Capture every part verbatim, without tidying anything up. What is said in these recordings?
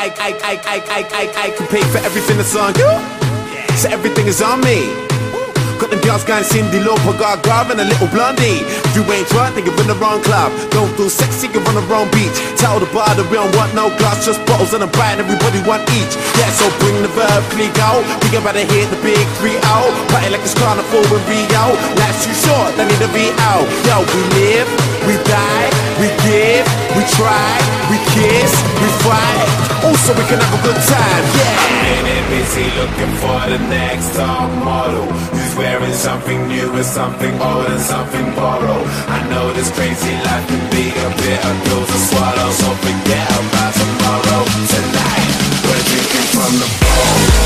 I, I, I, I, I, I, I can pay for everything that's on you. So everything is on me. Got them girls going Cindy Lauper, got a Gaga and a little blondie. If you ain't drunk, then you're in the wrong club. Don't feel sexy, you're on the wrong beach. Tell the bar that we don't want no glass, just bottles and a bite, and everybody want each. Yeah, so bring the verb, fleek out. We about to hit the big three out. Party like it's carnival in Rio. Life's too short, they need to be out. Yo, we live, we die, we give, we try, we kiss, we fight. Also, we can have a good time, yeah. I'm in it busy looking for the next top model who's wearing something new and something old and something borrowed. I know this crazy life can be a bit of pills to swallow, so forget about tomorrow. Tonight, we're drinking from the bowl.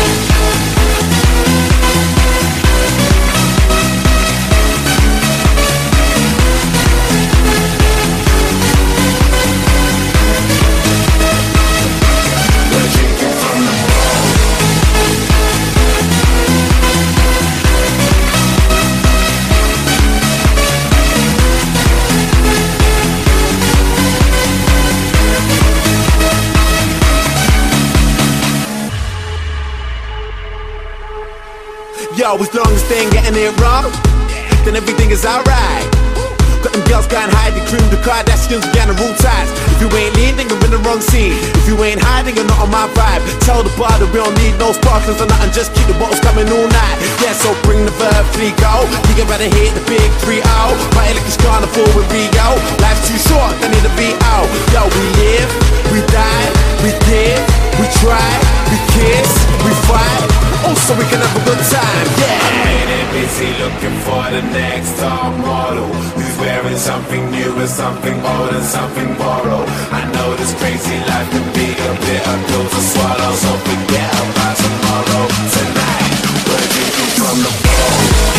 Yo, as long as they ain't getting it wrong, then everything is alright. Got them girls going hide, the cream, the Kardashians, we got the rule ties. If you ain't lean, then you're in the wrong scene. If you ain't hiding, you're not on my vibe. Tell the bar that we don't need no sparklers or nothing, just keep the bottles coming all night. Yeah, so bring the verb, fleek out. We get ready to hit the big three out. Party like it's carnival with Rio. Life's too short, they need to be out. Yo, we live, we die, we give, we try, we kiss, we fight. Also, we can have a good time, yeah. I'm in it busy looking for the next top model who's wearing something new and something old and something borrowed. I know this crazy life can be a bit of pill to swallow, so forget about tomorrow. Tonight, we're drinking from the bowl.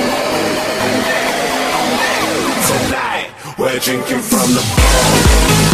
We're drinking from the bowl.